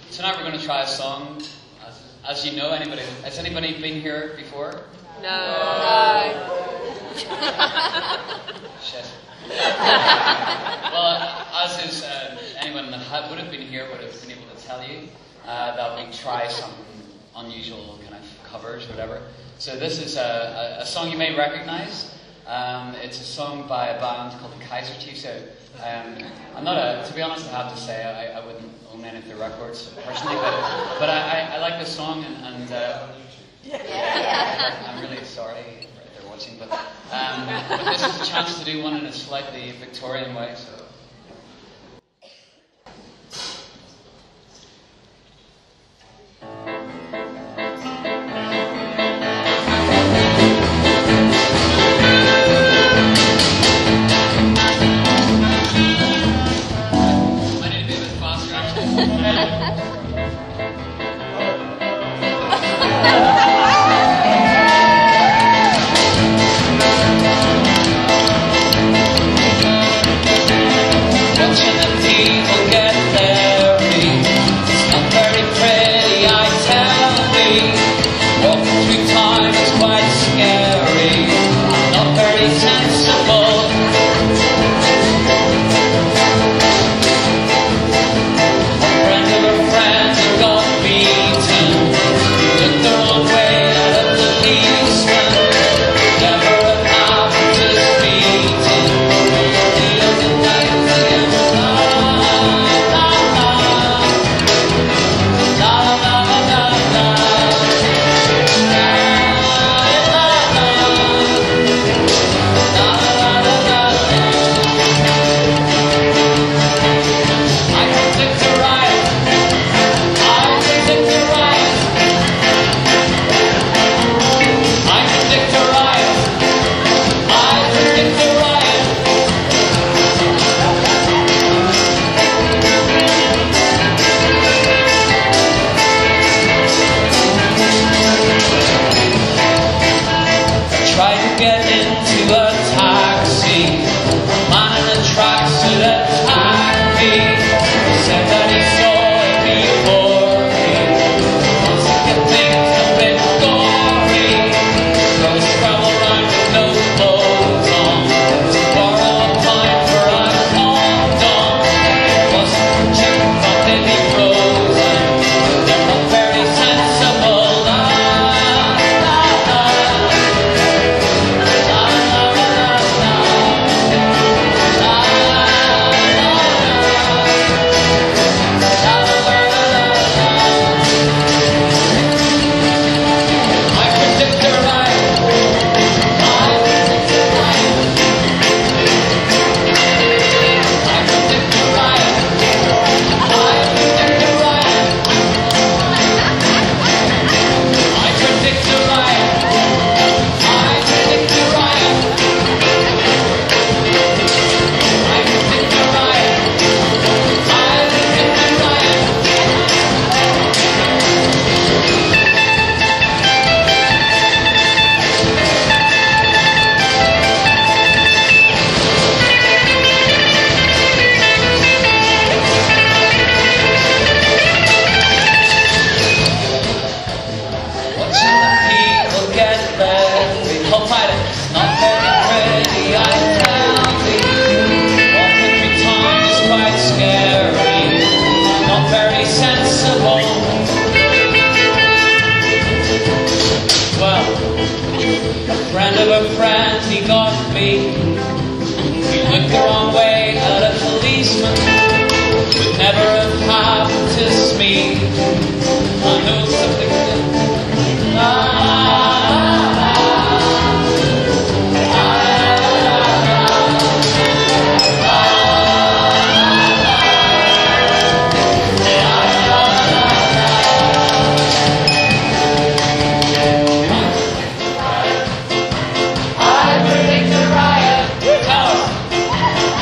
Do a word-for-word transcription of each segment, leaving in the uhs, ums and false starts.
Tonight we're going to try a song. As, as you know, anybody has anybody been here before? No. No. Shit. Well, as is uh, anyone that had, would have been here would have been able to tell you uh, that we try some unusual kind of covers, or whatever. So this is a, a, a song you may recognise. Um, it's a song by a band called the Kaiser Chief. So um, I'm not a, to be honest, I have to say I, I wouldn't own any of their records personally, but but I, I, I like this song, and, and uh, I'm really sorry if they're watching, but, um, but this is a chance to do one in a slightly Victorian way. So.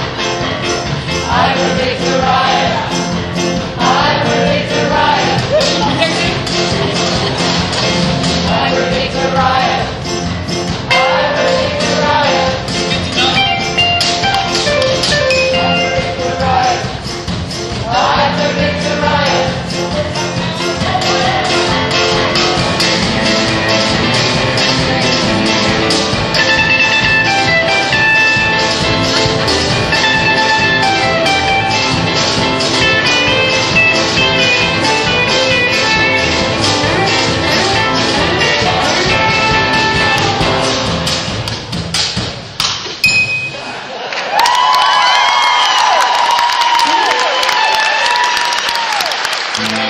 I predict a riot. Thank you.